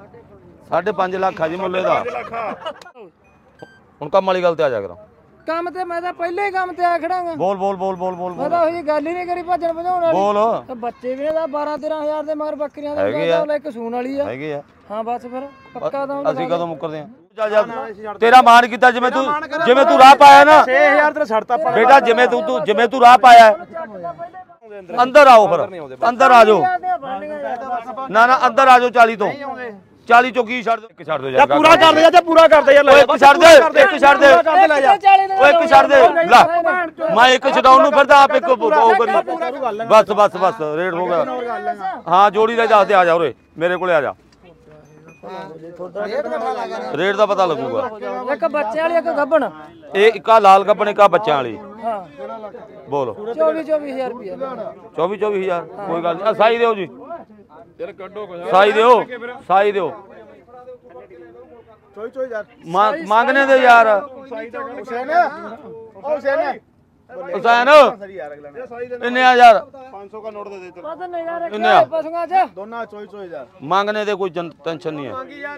5.5 ਲੱਖ ਆ ਜੀ ਮੁੱਲੇ ਦਾ। ਹੁਣ ਕੰਮ ਵਾਲੀ ਗੱਲ ਤੇ ਆ ਜਾ ਕਰਾਂ। ਕੰਮ ਤੇ ਮੈਂ ਤਾਂ ਪਹਿਲੇ ਹੀ ਕੰਮ ਤੇ ਆ ਖੜਾਂਗਾ। ਬੋਲ ਬੋਲ ਬੋਲ ਬੋਲ ਬੋਲ ਮੈਂ ਤਾਂ ਉਹੀ ਗੱਲ ਹੀ ਨਹੀਂ ਕਰੀ ਭੱਜਣ ਭਜਾਉਣ ਵਾਲੀ। ਬੋਲ ਬੱਚੇ ਵੀ ਨੇ ਤਾਂ 12-13 ਦੇ ਮਗਰ ਬੱਕਰੀਆਂ ਦੇ ਇੱਕ ਸੂਣ ਵਾਲੀ ਆ। ਹੈਗੇ ਆ। ਹਾਂ ਬਸ ਫਿਰ ਪੱਕਾ ਤਾਂ ਅਸੀਂ ਕਦੋਂ ਮੁੱਕਰਦੇ ਆ। ਤੇਰਾ ਮਾਣ ਕੀਤਾ ਜਿਵੇਂ ਤੂੰ ਰਾਹ ਪਾਇਆ ਨਾ 6000 ਤੇ ਛੱਡਤਾ ਬੇਟਾ ਜਿਵੇਂ ਤੂੰ ਰਾਹ ਪਾਇਆ ਅੰਦਰ ਆਓ ਫਿਰ ਅੰਦਰ ਆ ਜਾਓ ਨਾ ਅੰਦਰ ਆ ਜਾਓ 40 ਤੋਂ 40 ਚੋਂ ਕੀ ਛੱਡ ਦਿਓ ਯਾਰ ਪੂਰਾ ਕਰ ਦੇ ਜਾਂ ਪੂਰਾ ਕਰ ਦੇ ਯਾਰ ਓਏ ਇੱਕ ਛੱਡ ਦੇ ਓਏ ਇੱਕ ਛੱਡ ਦੇ ਲੈ ਮੈਂ ਇੱਕ ਛਡਾਉਣ ਨੂੰ ਫਿਰਦਾ ਆਪ ਇੱਕ ਉਹ ਕਰੀ ਬਸ ਰੇਟ ਹੋ ਗਿਆ। ਹਾਂ ਜੋੜੀ ਦਾ ਦੱਸ ਦੇ ਆ ਜਾ ਉਰੇ ਮੇਰੇ ਕੋਲੇ ਆ ਜਾ ਰੇਟ ਦਾ ਪਤਾ ਲੱਗੂਗਾ। ਇੱਕ ਬੱਚੇ ਵਾਲੀ ਇੱਕ ਗੱਬਣ ਇਹ ਇੱਕਾ ਲਾਲ ਗੱਬਣ ਇੱਕਾ ਬੱਚਿਆਂ ਵਾਲੀ। ਹਾਂ ਬੋਲ 24,000 ਰੁਪਏ 24,000 ਕੋਈ ਗੱਲ ਨਹੀਂ। ਸਾਈ ਦਿਓ ਜੀ ਯਾਰ ਕੱਢੋ ਸਾਈ ਦਿਓ ਚੋਈ ਯਾਰ ਮੰਗਨੇ ਦੇ ਯਾਰ ਹੁਸੈਨ ਇੰਨੇ ਆ ਯਾਰ 500 का नोट दे देते ਪਤਾ ਨਹੀਂ ਯਾਰ ਇੰਨੇ ਆ ਪਸ਼ੂਆਂ ਚ दोनों चोई यार ਮੰਗਨੇ ਦੇ ਕੋਈ टेंशन नहीं है।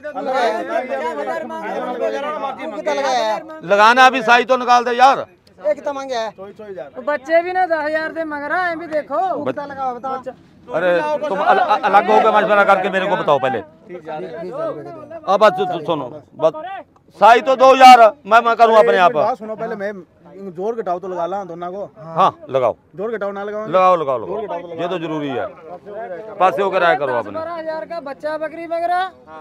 लगाना अभी साई तो निकाल दे यार। एक तो मांगे है चोई यार बच्चे भी ना 10,000 दे मंग रहा है भी देखो लगाओ बताओ। अरे तुम अलग हो गए मशवरा करके मेरे को बताओ पहले। अब बात सुनो साई तो दो यार मैं करूँ अपने आप। सुनो पहले मैं जोर घटाओ तो लगा ला दोनों को। हाँ लगाओ जोर घटाओ ना लगाओ लगाओ ये तो जरूरी है। पास होकर आया करो अपने 12,000 का बच्चा बकरी मंग रहा।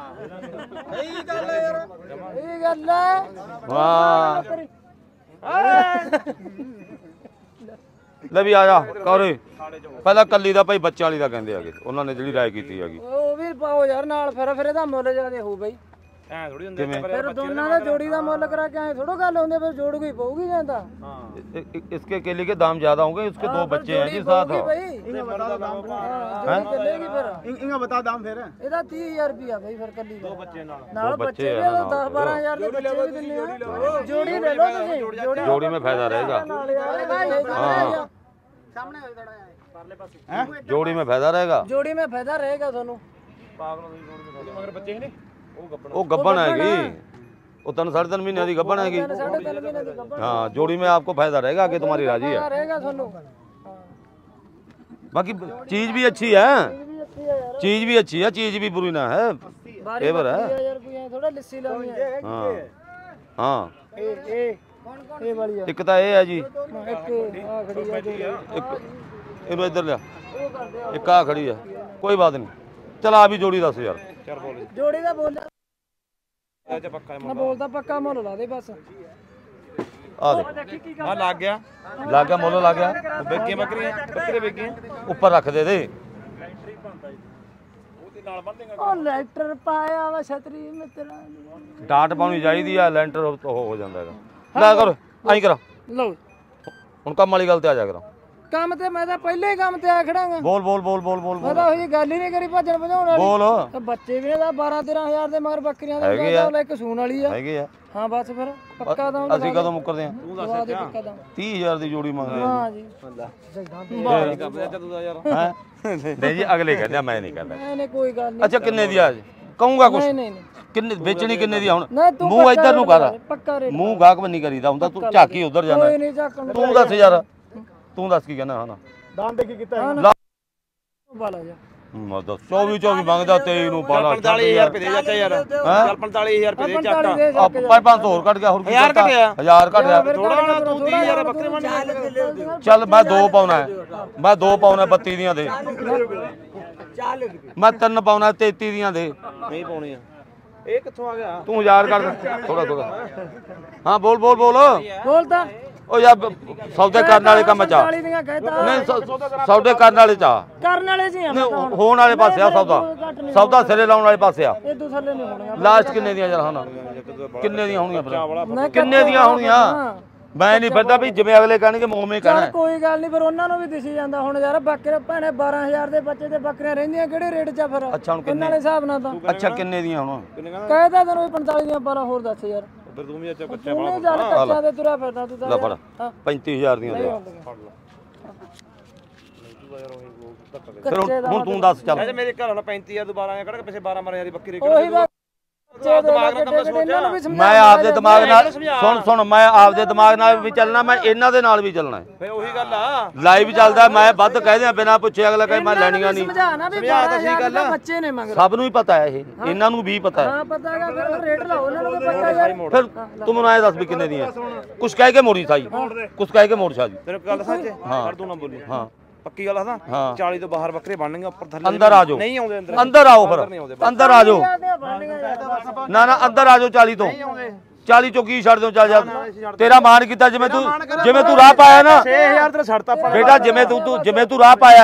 ਲੈ ਵੀ ਆ ਜਾ ਕੌਰੇ ਪਹਿਲਾਂ ਕੱਲੀ ਦਾ ਭਾਈ ਬੱਚੇ ਵਾਲੀ ਦਾ ਕਹਿੰਦੇ ਹੈਗੇ ਉਹਨਾਂ ਨੇ ਜਿਹੜੀ ਰਾਏ ਕੀਤੀ ਹੈਗੀ ਉਹ ਵੀ ਪਾਓ ਯਾਰ ਨਾਲ ਫਿਰ ਇਹਦਾ ਮੁੱਲ ਜਿਆਦਾ ਹੋਊ ਬਈ ਐ ਥੋੜੀ ਹੁੰਦੇ ਫਿਰ ਦੋਨਾਂ ਦਾ ਜੋੜੀ ਦਾ ਮੁੱਲ ਕਰਾ ਕੇ ਐ ਥੋੜਾ ਗੱਲ ਹੁੰਦੀ ਫਿਰ ਜੋੜ ਕੋਈ ਪਊਗੀ ਜਾਂਦਾ। इसके केले के दाम ज्यादा होंगे उसके दो बच्चे हैं जी साथ इनका बता दाम फिर ਇਹਦਾ 30,000 ਰੁਪਿਆ ਬਈ ਫਿਰ ਕੱਲੀ ਦਾ। दो बच्चे ਨਾਲ ਬੱਚੇ 10-12,000 ਦੇ ਬੱਚੇ ਵੀ ਦਿੰਨੇ ਆ। ਜੋੜੀ ਲੈ ਲਓ ਤੁਸੀਂ जोड़ी में फायदा रहेगा। ਸਾਹਮਣੇ ਹੋਈ ਥੋੜਾ ਪਰਲੇ ਪਾਸੇ जोड़ी में फायदा रहेगा। ਜੋੜੀ में फायदा रहेगा ਤੁਹਾਨੂੰ। मगर बच्चे नहीं वो गब्बन आएगी वो 3-3.5 महीने की गब्बन आएगी। हाँ जोड़ी में आपको फायदा रहेगा कि तुम्हारी राजी है। बाकी चीज भी अच्छी है चीज भी बुरी ना है एवर है। हाँ हाँ एक तो ये है जी इन्हों इधर लिया एक आ खड़ी है कोई बात नहीं चला अभी जोड़ी 10,000 जोड़ी का बोल मैं बोलता पक्का मुल ला दे बस। आ दे हां लग गया मुल लग गया बेगे बकरे बेगे ऊपर रख दे ओ लेटर पाया वा छतरी मित्रा डांट पानी चाहिदी है लेंटर हो जांदा है। ला कर आई करा लो हुन काम वाली गल ते आ जा करा। काम ते मैं तो पहले ही काम ते आ खड़ांगा। बोल मैं तो ਉਹੀ ਗੱਲ ਹੀ ਨਹੀਂ ਕਰੀ ਭੱਜਣ ਭਜਾਉਣ ਵਾਲੀ। बोल ਬੱਚੇ ਵੀ ਨੇ ਤਾਂ 12-13 ਦੇ ਮਗਰ ਬੱਕਰੀਆਂ ਦੇ ਇੱਕ ਸੂਣ ਵਾਲੀ ਆ। ਹੈਗੇ ਆ ਹਾਂ ਬਸ ਫਿਰ ਪੱਕਾ ਤਾਂ ਅਸੀਂ ਕਦੋਂ ਮੁੱਕਰਦੇ ਆ 30,000 ਦੀ ਜੋੜੀ ਮੰਗਦੇ ਹਾਂ ਜੀ ਹੈ ਨਹੀਂ ਜੀ ਅਗਲੇ ਕਹਿੰਦੇ ਮੈਂ ਨਹੀਂ ਕਰਦਾ। ਨਹੀਂ ਕੋਈ ਗੱਲ ਨਹੀਂ। ਅੱਛਾ ਕਿੰਨੇ ਦੀ ਆ ਕਹੂੰਗਾ ਕੁਛ ਨਹੀਂ ਕਿੰਨੇ ਵੇਚਣੀ ਕਿੰਨੇ ਦੀ ਹੁਣ ਮੂੰਹ ਮੂੰਹ ਇੱਧਰ ਨੂੰ ਕਰ ਪੱਕਾ ਰੇਟ ਮੂੰਹ ਗਾਹਕ ਬੰਨੀ ਕਰੀਦਾ ਹੁੰਦਾ ਤੂੰ ਝਾਕੀ ਉਧਰ ਜਾਣਾ ਕੋਈ ਨਹੀਂ ਝਾਕਣ ਤੂੰ ਦੱਸ ਯਾਰ ਤੂੰ ਦੱਸ ਕੀ ਕਹਿੰਦਾ ਹਨਾ दाम देखी कितना है ਬਾਲਾ ਜਾ ਮੈਂ ਦੱਸ 24 ਮੰਗਦਾ 23 ਨੂੰ ਪਾਲਾ 45,000 ਰੁਪਏ ਦੇ ਚਾਚਾ ਯਾਰ ਚੱਲ 45,000 ਰੁਪਏ ਦੇ ਚੱਕਾ 500 ਹੋਰ ਕੱਟ ਗਿਆ ਹੋਰ ਕੀ 1000 ਘਟਿਆ ਥੋੜਾ ਨਾ ਤੂੰ 30,000 ਬੱਕਰੇ ਮੰਨ ਚੱਲ ਮੈਂ 2 ਪਾਉਣਾ ਮੈਂ 2 ਪਾਉਣਾ 32 ਦੀਆਂ ਦੇ ਮੈਂ 3 ਪਾਉਣਾ 33 ਦੀਆਂ ਦੇ ਨਹੀਂ ਪਾਉਣੀ ਆ ਇਹ ਕਿੱਥੋਂ ਆ ਗਿਆ ਤੂੰ 1000 ਕਰ ਥੋੜਾ ਹਾਂ ਬੋਲ ਬੋਲਦਾ ਉਹ ਯਾਰ ਸੌਦੇ ਕਰਨ ਵਾਲੇ ਕੰਮ ਚ ਨਹੀਂ ਸੌਦੇ ਕਰਨ ਵਾਲੇ ਚ ਕਰਨ ਵਾਲੇ ਜੀ ਹੋਣ ਵਾਲੇ ਪਾਸੇ ਆ ਸੌਦਾ ਸਿਰੇ ਲਾਉਣ ਵਾਲੇ ਪਾਸੇ ਆ ਇਹ ਦੂਸਰੇ ਨਹੀਂ ਹੋਣੀਆਂ ਲਾਸਟ ਕਿੰਨੇ ਦੀਆਂ ਯਾਰ ਹਾਂ ਕਿੰਨੇ ਦੀਆਂ ਹੋਣੀਆਂ ਫਿਰ ਕਿੰਨੇ ਦੀਆਂ ਹੋਣੀਆਂ ਮੈਂ ਨਹੀਂ ਫਿਰਦਾ ਵੀ ਜਿਵੇਂ ਅਗਲੇ ਕਹਿਣਗੇ ਮੋਵੇਂ ਕਹਿਣਾ ਕੋਈ ਗੱਲ ਨਹੀਂ ਫਿਰ ਉਹਨਾਂ ਨੂੰ ਵੀ ਦਿਸੀ ਜਾਂਦਾ ਹੁਣ ਯਾਰ ਬੱਕਰੇ ਭਾਣੇ 12,000 ਦੇ ਬੱਚੇ ਤੇ ਬੱਕਰੀਆਂ ਰਹਿੰਦੀਆਂ ਕਿਹੜੇ ਰੇਟ 'ਚ ਫਿਰ ਅੱਛਾ ਹੁਣ ਕਿੰਨੇ ਵਾਲੇ ਹਿਸਾਬ ਨਾਲ ਤਾਂ ਅੱਛਾ ਕਿੰਨੇ ਦੀਆਂ ਹੁਣ ਕਹਿਦਾ ਤੈਨੂੰ 45 ਦੀਆਂ 12 ਹੋਰ ਦੱਸ ਯਾਰ ਫਿਰ ਤੂੰ ਵੀ ਅੱਛਾ ਬੱਚਾ ਤੂੰ ਨਹੀਂ ਚੱਲ ਕੱਚਾ ਤੇ ਤੁਰਿਆ ਫਿਰਦਾ ਤੂੰ ਲੈ ਫੜ 35,000 ਦੀਆਂ ਦੇ ਫਿਰ ਹੁਣ ਤੂੰ ਦੱਸ ਚੱਲ। ਵੈਸੇ ਮੇਰੇ ਘਰ ਵਾਲਾ 35000 ਤੋਂ 12000 ਕੱਢ ਕੇ ਪਿੱਛੇ 12 ਦੀ ਬੱਕਰੀ ਉਹੀ ਕੱਢ ਦਿਮਾਗ ਨਾਲ ਕੰਮ ਸੋਚਿਆ ਮੈਂ ਆਪਦੇ ਦਿਮਾਗ ਨਾਲ ਸੁਣ ਮੈਂ ਆਪਦੇ ਦਿਮਾਗ ਨਾਲ ਵੀ ਚੱਲਣਾ, ਮੈਂ ਇਹਨਾਂ ਦੇ ਨਾਲ ਵੀ ਚੱਲਣਾ। ਫੇ ਉਹੀ ਗੱਲ ਆ, ਲਾਈਵ ਚੱਲਦਾ, ਮੈਂ ਵੱਧ ਕਹਿ ਦਿਆਂ ਬਿਨਾਂ ਪੁੱਛੇ ਅਗਲਾ ਕਹੇ ਮੈਂ ਲੈਣੀਆਂ ਨਹੀਂ। ਸਮਝਾਣਾ ਵੀ 12000 ਦਾ ਬੱਚੇ ਨੇ ਮੰਗ ਸਭ ਨੂੰ ਹੀ ਪਤਾ ਹੈ, ਇਹ ਇਹਨਾਂ ਨੂੰ ਵੀ ਪਤਾ ਹੈ। ਹਾਂ ਪਤਾ ਹੈਗਾ, ਫਿਰ ਰੇਟ ਲਾਓ ਉਹਨਾਂ ਨੂੰ ਪਤਾ ਯਾਰ। ਫਿਰ ਤੂੰ ਮੈਨੂੰ ਐ ਦੱਸ ਵੀ ਕਿੰਨੇ ਦੀਆਂ ਕੁਛ ਕਹਿ ਕੇ ਮੋੜੀ ਸਾਈ, ਕੁਛ ਕਹਿ ਕੇ ਮੋੜ ਛਾ ਜੀ। ਤੇਰੇ ਗੱਲ ਸੱਚ ਹੈ, ਕਰ ਤੂੰ ਨਾ ਬੋਲੀ। ਹਾਂ ਪੱਕੀ ਗੱਲ ਆਦਾ 40 ਤੋਂ ਬਾਹਰ ਬੱਕਰੇ ਬਣਨਗੇ, ਉੱਪਰ ਥੱਲੇ ਅੰਦਰ ਆ ਜਾਓ, ਨਹੀਂ ਆਉਂਦੇ ਅੰਦਰ। ਅੰਦਰ ਆਓ, ਫਿਰ ਅੰਦਰ ਆ ਜਾਓ। ਨਾ ਅੰਦਰ ਆ ਜਾਓ 40 ਤੋਂ 40 ਚੋਂ ਕੀ ਛੱਡ ਦਿਓ, ਚੱਲ ਜਾ। ਤੇਰਾ ਮਾਨ ਕੀਤਾ ਜਿਵੇਂ ਤੂੰ ਰਾਹ ਪਾਇਆ ਨਾ 6000 ਤੇ ਛੱਡਤਾ ਆਪਾਂ ਬੇਟਾ, ਜਿਵੇਂ ਤੂੰ ਰਾਹ ਪਾਇਆ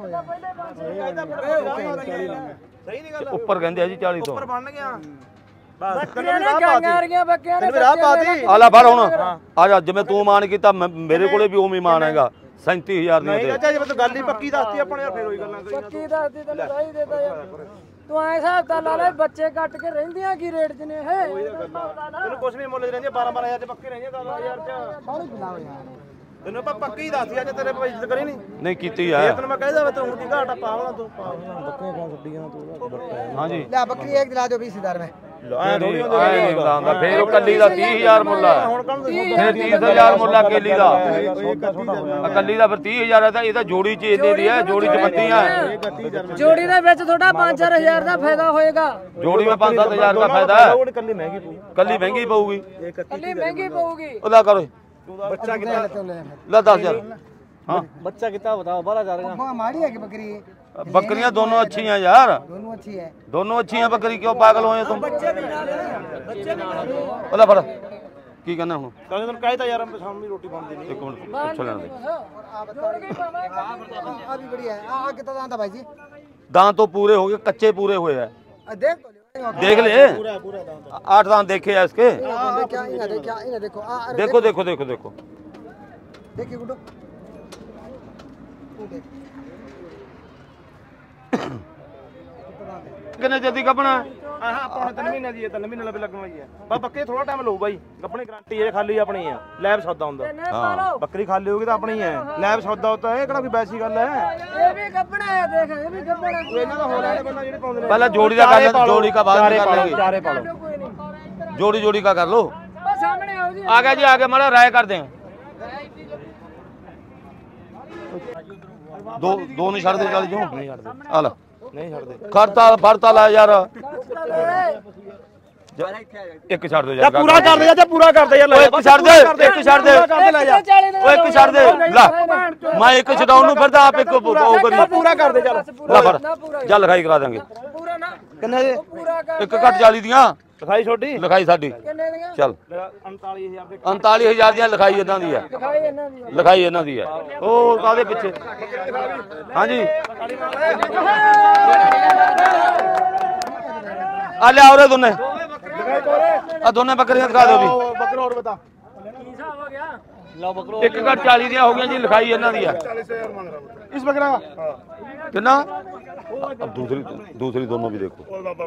ਸਹੀ ਨਹੀਂ ਗੱਲ। ਉੱਪਰ ਕਹਿੰਦੇ ਆ ਜੀ 40 ਤੋਂ ਉੱਪਰ ਬਣ ਗਿਆ ਬੱਕਰੀਆਂ ਨੇ ਗਾਂਗਾਰੀਆਂ ਬੱਕਰੀਆਂ ਨੇ ਰਾਹ ਪਾਤੀ। ਆਲਾ ਫੜ ਹੁਣ ਆ ਜਾ, ਜਿਵੇਂ ਤੂੰ ਮਾਨ ਕੀਤਾ ਮੇਰੇ ਕੋਲੇ ਵੀ ਉਵੇਂ ਮਾਨ ਹੈਗਾ। 37000 ਦੀਆਂ ਨਹੀਂ ਚਾਚਾ, ਜੇ ਤੂੰ ਗੱਲ ਹੀ ਪੱਕੀ ਦੱਸਤੀ ਆਪਣੇ ਯਾਰ, ਫੇਰ ਉਹੀ ਗੱਲਾਂ ਕਰੀਆਂ। ਪੱਕੀ ਦੱਸਦੀ ਤੈਨੂੰ ਸਹੀ ਦੇਤਾ ਯਾਰ। ਤੂੰ ਐ ਹਿਸਾਬ ਤਾਂ ਲਾ ਲੈ, ਬੱਚੇ ਕੱਟ ਕੇ ਰਹਿੰਦੀਆਂ ਕੀ ਰੇਟ 'ਚ ਨੇ ਇਹ। ਤੈਨੂੰ ਕੁਛ ਵੀ ਮੁੱਲ ਰਹਿੰਦੀ 12-12000 ਚ ਪੱਕੇ ਰਹਿੰਦੀਆਂ 10000 ਚ। ਬਾਹਲੀ ਬੁਲਾਓ ਯਾਰ, ਤੈਨੂੰ ਆਪਾਂ ਪੱਕੀ ਦੱਸਦੀ ਅੱਜ, ਤੇਰੇ ਭਾਈ ਇੱਜ਼ਤ ਕਰੀ ਨਹੀਂ ਕੀਤੀ ਹੈ। ਤੈਨੂੰ ਮੈਂ ਕਹਿਦਾ ਵੇ ਤੂੰ ਦੀ ਘਾਟਾ ਪਾਵਣਾ ਤੂੰ ਬੱਕਰੀਆਂ ਕਾ ਛੱਡੀਆਂ ਤੂੰ। ਹਾਂਜੀ ਲੈ ਬੱਕਰੀ ਇੱਕ ਦਿਲਾ ਦਿਓ 20000 में। ਐ ਥੋੜੀ ਨਹੀਂ ਬੁਲਾਉਂਦਾ, ਫੇਰ ਉਹ ਕੱਲੀ ਦਾ 30000 ਮੁੱਲ ਹੈ, ਫੇਰ 30000 ਮੁੱਲ ਆ ਕੱਲੀ ਦਾ। ਕੱਲੀ ਦਾ ਫਿਰ 30000 ਹੈ, ਤਾਂ ਇਹ ਤਾਂ ਜੋੜੀ ਚ ਇੰਨੇ ਦੀ ਹੈ, ਜੋੜੀ ਚ ਬੱਤੀਆਂ ਹੈ। ਜੋੜੀ ਦੇ ਵਿੱਚ ਤੁਹਾਡਾ 5-4000 ਦਾ ਫਾਇਦਾ ਹੋਏਗਾ। ਜੋੜੀ ਵਿੱਚ 5-7 ਦਾ ਫਾਇਦਾ ਹੈ, ਕੱਲੀ ਮਹਿੰਗੀ ਪਊ, ਕੱਲੀ ਮਹਿੰਗੀ ਪਊਗੀ। ਕੱਲੀ ਮਹਿੰਗੀ ਪਊਗੀ। ਉਹਦਾ ਕਰੋ ਬੱਚਾ ਕਿਤਾ ਲੈ 10000। ਹਾਂ ਬੱਚਾ ਕਿਤਾ ਬਤਾਓ 12000 का। हमारी है कि बकरी? बकरियां दोनों अच्छी हैं यार, दोनों अच्छी है। दोनों अच्छी हैं। बकरी क्यों पागल हो तुम? ओला फड़ की कहना हूं ਕਹਿੰਦੇ ਤੈਨੂੰ ਕਹਿਤਾ ਯਾਰ ਸਾਹਮਣੇ ਰੋਟੀ ਬਣਦੀ ਨਹੀਂ। एक मिनट पूछ लेने दे। आ भी बढ़िया है। आ कितना दांत है भाई जी? दांत तो पूरे हो गए, कच्चे पूरे हुए हैं। देख तो लो। देख ले, 8 दांत देखे हैं इसके। क्या इन्हें देखो, इन्हें देखो। देखो देखो देखो देखो देखिए गुड्डू। कितने जल्दी कपना ਹਾਂ ਆਪਾਂ 3 ਮਹੀਨੇ ਦੀ ਹੈ, 3 ਮਹੀਨੇ ਲੱਭੇ ਲੱਗਣ ਵਾਲੀ ਹੈ। ਬਾ ਬੱਕਰੀ ਥੋੜਾ ਟਾਈਮ ਲਊ ਬਾਈ, ਆਪਣੀ ਗਾਰੰਟੀ ਹੈ, ਖਾਲੀ ਆਪਣੀ ਹੈ, ਲੈਬ ਸੌਦਾ ਹੁੰਦਾ। हाँ ਬੱਕਰੀ ਖਾਲੀ ਹੋਊਗੀ ਤਾਂ ਆਪਣੀ ਹੈ, ਲੈਬ ਸੌਦਾ ਹੁੰਦਾ। ਇਹ ਕਿਹੜਾ ਕੋਈ ਵੈਸੀ ਗੱਲ ਹੈ। ਇਹ ਵੀ ਕੱਪੜਾ ਹੈ, ਦੇਖ ਇਹ ਵੀ ਕੱਪੜਾ। ਇਹਨਾਂ ਦਾ ਹੋਰ ਵਾਲੇ ਬੰਦਾ ਜਿਹੜੇ ਪਾਉਂਦੇ ਨੇ। पहले जोड़ी का कर ले, जोड़ी का बाद में कर लेंगे। ਚਾਰੇ ਪਾ ਲਓ। ਕੋਈ ਨਹੀਂ जोड़ी जोड़ी का कर लो। ਬਸ ਸਾਹਮਣੇ ਆਓ ਜੀ। आ गया जी, आगे मारा राय कर दें। दो नहीं छड़ दे, चल जो नहीं छड़ दे। आला ਨਹੀਂ ਛੱਡਦੇ। खड़ता ला यार, एक छड़ दे यार। ਪੂਰਾ ਕਰ ਦੇ ਜਾਂ ਪੂਰਾ ਕਰ ਦੇ ਯਾਰ। एक छड़ दे, एक छड़ दे, ओए एक छड़ दे। ला मैं एक छडाउन ਨੂੰ ਫਿਰਦਾ, ਆਪ ਇੱਕ ਉਹ ਕਰੀ। ਪੂਰਾ ਕਰ ਦੇ ਚੱਲ। ਲਾ ਫੜ ਚੱਲ, ਲਿਖਾਈ ਕਰਾ ਦਾਂਗੇ। ਪੂਰਾ ਨਾ ਕਿੰਨੇ ਦੇ? ਪੂਰਾ ਕਰ। ਇੱਕ ਘੱਟ 40 ਦੀਆਂ ਲਿਖਾਈ ਛੋਟੀ ਲਿਖਾਈ ਸਾਡੀ। ਕਿੰਨੇ ਦੀਆਂ? ਚੱਲ 39000 ਦੇ 39000 ਦੀਆਂ ਲਿਖਾਈ ਇਹਨਾਂ ਦੀ ਹੈ, ਦਿਖਾਈ ਇਹਨਾਂ ਦੀ। ਲਿਖਾਈ ਇਹਨਾਂ ਦੀ ਹੈ। ਉਹ ਕਾਦੇ ਪਿੱਛੇ? ਹਾਂਜੀ ਆ ਲੈ ਆਉਰੇ ਦੋਨੇ, ਆ ਦੋਨੇ ਬੱਕਰੀਆਂ ਦਿਖਾ ਦਿਓ ਵੀ। ਬੱਕਰਾ ਹੋਰ ਬਤਾ। ਕੀ ਹਿਸਾਬ ਹੋ ਗਿਆ? ਲਓ ਬੱਕਰਾ ਇੱਕ ਘੱਟ 40 ਦੀਆਂ ਹੋ ਗਈਆਂ ਜੀ, ਲਿਖਾਈ ਇਹਨਾਂ ਦੀ ਹੈ। ਇਸ ਬੱਕਰਾ कितना? अब दूसरी दोनों भी देखो।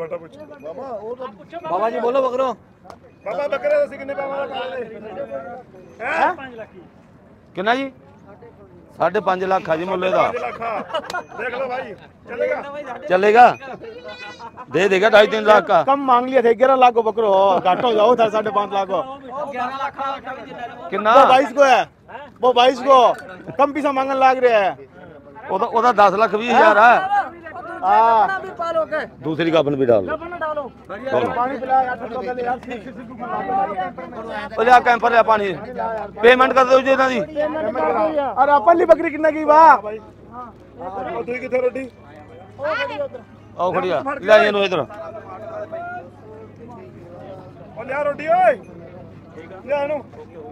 ਬਾਬਾ ਜੀ ਬੋਲੋ ਬੱਕਰੋ। ਬਾਬਾ ਬੱਕਰੇ ਅਸੀਂ ਕਿੰਨੇ ਪਾਵਾਂ ਦਾ ਹੈ? कितना जी? 5.5 लाख है जी मुल्ले का। देख लो भाई, चलेगा? चलेगा, दे देगा 2.5-3 लाख का। कम मांग लिया थे 11 लाख को बकरो, घाट हो जाओ था 5.5 लाख को। कितना? वो 22 को है, वो 22 को कम पैसा मांगने लग रहे हैं। ओदा 10 लाख 20,000 है। हाँ भी पालो के दूसरी गाभन भी डाल दो। डालो पानी पिला यार, ले कैंपर ले पानी, पेमेंट कर दो जी ना जी। अरे अपन बकरी कितने की वाह और दूई किथे रोटी? आओ खड़िया ले इनु इधर। और ले रोटी ओए, ले आनो।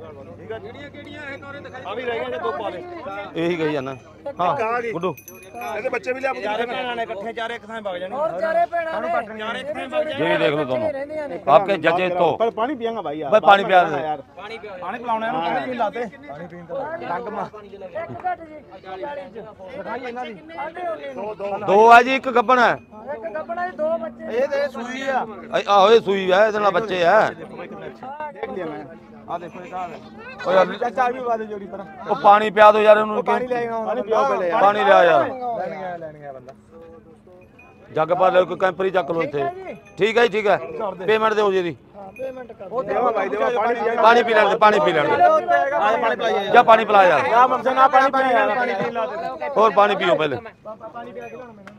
अभी रह गए 2 पाले। यही कही जाना। हाँ गुड्डू ਇਹਦੇ ਬੱਚੇ ਵੀ ਲਿਆ ਪੁੱਤ। चारे भैणा ने इकट्ठे चारे एक थां भाग जाने। और चारे पेड़ा ने ये देख लो दोनों आपके जजे तो। पर पानी पियांगा भाई यार। भाई पानी पिला दे यार, पानी पिलाने हैं, पानी पी लाते रंग मा एक घट जी 40 च दिखाई ਇਹਨਾਂ ਦੀ। दो है जी, एक गब्बन है। एक गपड़ा जी 2 बच्चे ਇਹ ਤੇ ਸੂਈ ਆ। आहो ये सुई है, ਇਹਦੇ ਨਾਲ ਬੱਚੇ है। देख लिया मैं। ਆ ਦੇਖੋ ਇਹ ਕਾਹ ਓ ਯਾਰ ਚਾਚਾ ਵੀ ਬਾਦ ਜੋੜੀ ਪਰ ਉਹ ਪਾਣੀ ਪਿਆ ਦੋ ਯਾਰ ਉਹਨੂੰ ਪਾਣੀ ਲੈ ਆਉਣਾ ਪਾਣੀ ਪਿਓ ਪਹਿਲੇ ਯਾਰ ਪਾਣੀ ਲਿਆ ਯਾਰ ਲੈਣ ਗਿਆ ਬੰਦਾ ਜੱਗ ਪਾ ਲੈ ਕੋਈ ਕੈਂਪਰੀ ਚੱਕ ਲੋ ਇੱਥੇ ਠੀਕ ਹੈ ਜੀ ਠੀਕ ਹੈ ਪੇਮੈਂਟ ਦਿਓ ਜੀ ਇਹਦੀ ਪੇਮੈਂਟ ਕਰ ਉਹ ਦੇਵਾ ਭਾਈ ਦੇਵਾ ਪਾਣੀ ਪੀ ਲੈਣ ਦੇ ਪਾਣੀ ਪੀ ਲੈਣ ਦੇ ਆ ਪਾਣੀ ਪਿਲਾਈਏ ਜਾ ਪਾਣੀ ਪਿਲਾ ਯਾਰ ਆ ਮਮਸਾ ਨਾ ਪਾਣੀ ਪੀ ਯਾਰ ਪਾਣੀ ਪੀ ਲਾ ਦੇ ਹੋਰ ਪਾਣੀ ਪੀਓ ਪਹਿਲੇ ਪਾਣੀ ਪਿਆ ਕੇ ਲਿਆਉਣਾ ਮੈਨੂੰ